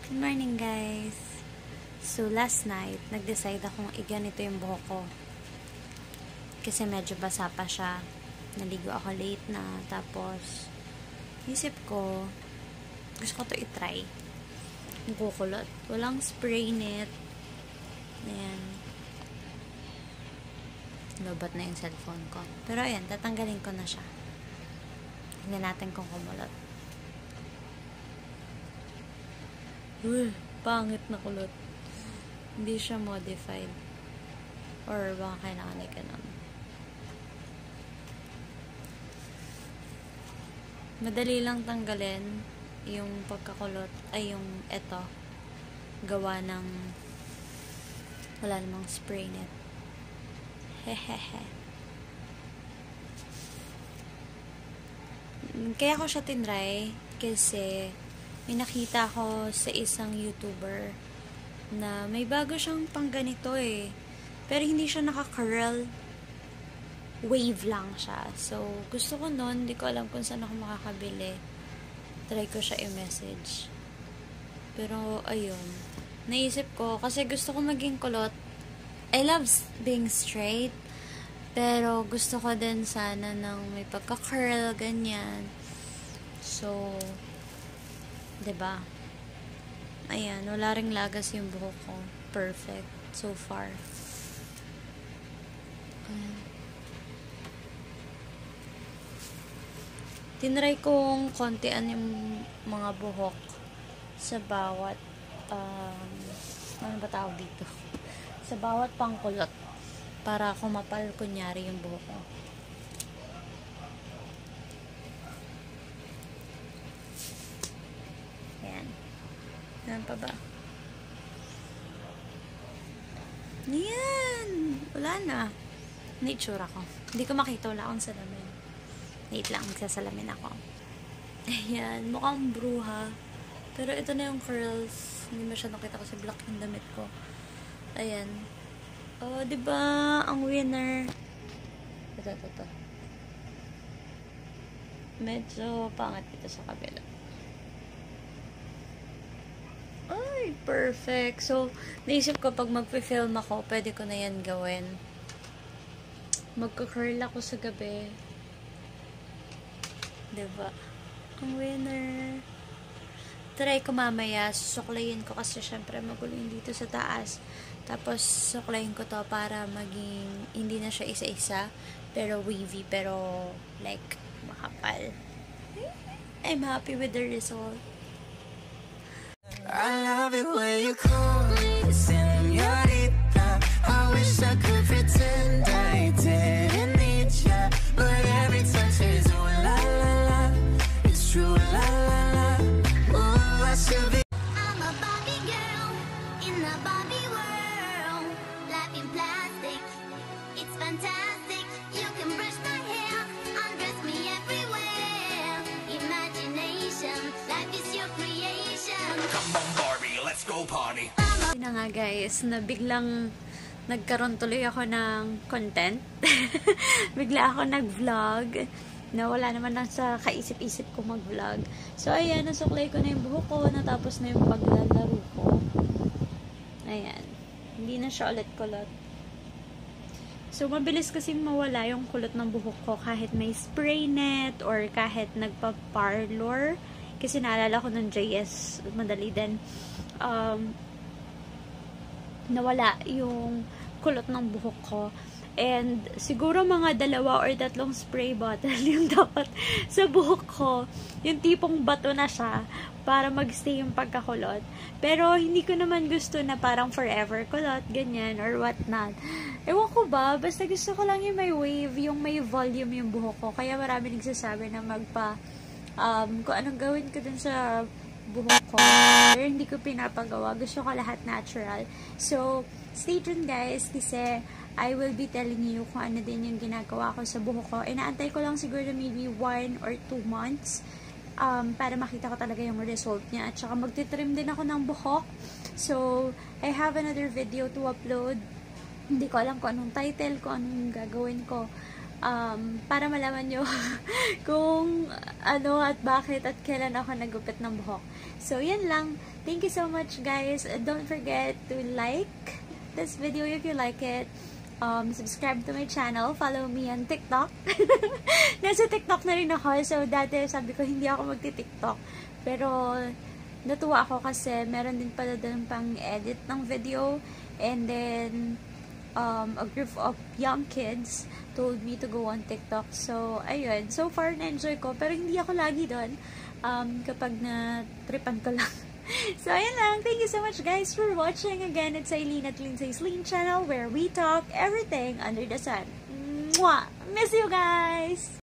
Good morning, guys. So, last night, nag-decide akong iganito yung buhok ko. Kasi medyo basa pa siya. Naligo ako late na. Tapos, isip ko, gusto ko to i-try. Yung kukulot. Walang spray net. Ayan. Lobat na yung cellphone ko. Pero ayan, tatanggalin ko na siya. Tingnan natin kung kumulot. Pangit na kulot. Hindi siya modified. Or baka kailangan ay ganun. Madali lang tanggalin yung pagkakulot. Ay, yung eto. Gawa ng wala namang spray net. Hehehe. Kaya ko siya tinry kasi may nakita ko sa isang YouTuber na may bago siyang pang ganito eh. Pero hindi siya naka-curl. Wave lang siya. So, gusto ko nun. Hindi ko alam kung saan ako makakabili. Try ko siya i-message. Pero, ayun. Naisip ko, kasi gusto ko maging kulot. I love being straight. Pero, gusto ko din sana ng may pagka-curl, ganyan. So, diba? Ayan, wala ring lagas yung buhok ko. Perfect. So far. Tinry kong kontian yung mga buhok sa bawat ano ba tawag dito? Sa bawat pangkulot para kumapal kunyari yung buhok ko. Ayan. Ayan pa ba? Ayan! Wala na. Naitsura ko. Hindi ko makita. Wala akong salamin. Wait lang. Magsasalamin ako. Ayan. Mukhang bruha. Pero ito na yung curls. Hindi masyadong kita kasi black yung damit ko. Ayan. Oh, diba? Ang winner. Ito. Medyo pangat dito sa kabila. Ay, perfect. So, naisip ko pag magpe-film ako, pwede ko na yan gawin. Magka-curl ako sa gabi. Diba? Ang winner. Try ko mamaya. Susuklayin ko kasi syempre magulo yung dito sa taas. Tapos, suklayin ko to para maging, hindi na siya isa-isa. Pero wavy. Pero, like, makapal. I'm happy with the result. I love it when you call me señorita. I wish I could pretend I didn't need ya, but every time says oh la la la, it's true la la la. Ooh, I should be. I'm a Barbie girl in the Barbie world. Life in plastic, it's fantastic. You can brush my hair, undress me everywhere. Imagination, life is your creation. Come on Barbie, let's go party. Yun na nga guys, na biglang nagkaroon tuloy ako ng content. Bigla ako nag-vlog na wala naman na sa kaisip-isip ko mag-vlog. So ayan, nasuklay ko na yung buhok ko, natapos na yung paglalaro ko. Ayan. Hindi na siya ulit kulot. So mabilis kasing mawala yung kulot ng buhok ko kahit may spray net or kahit nagpa-parlor. Kasi naalala ko ng JS, madali din. Nawala yung kulot ng buhok ko. And siguro mga 2 or 3 spray bottle yung dapat sa buhok ko. Yung tipong bato na siya para magstay yung pagkakulot. Pero hindi ko naman gusto na parang forever kulot, ganyan, or what not. Ewan ko ba, basta gusto ko lang yung may wave, yung may volume yung buhok ko. Kaya marami nagsasabi na kung anong gawin ko dun sa buhok ko. Pero hindi ko pinapagawa. Gusto ko lahat natural. So, stay tuned guys kasi I will be telling you kung ano din yung ginagawa ko sa buhok ko. Inaantay ko lang siguro maybe 1 or 2 months para makita ko talaga yung result niya. At saka magtitrim din ako ng buhok. So, I have another video to upload. Hindi ko alam kung anong title, kung anong gagawin ko. para malaman nyo kung ano at bakit at kailan ako nagupit ng buhok. So, yan lang. Thank you so much, guys. Don't forget to like this video if you like it. Subscribe to my channel. Follow me on TikTok. Nasa TikTok na rin ako. So, dati sabi ko hindi ako magti-TikTok. Pero, natuwa ako kasi meron din pala doon pang edit ng video. And then, a group of young kids told me to go on TikTok. So, ayun. So far, na-enjoy ko. Pero hindi ako lagi doon. Kapag na-tripan ko lang. So, ayan lang. Thank you so much, guys, for watching. Again, it's Aileen at Lheensayleen channel where we talk everything under the sun. Mwah! Miss you guys!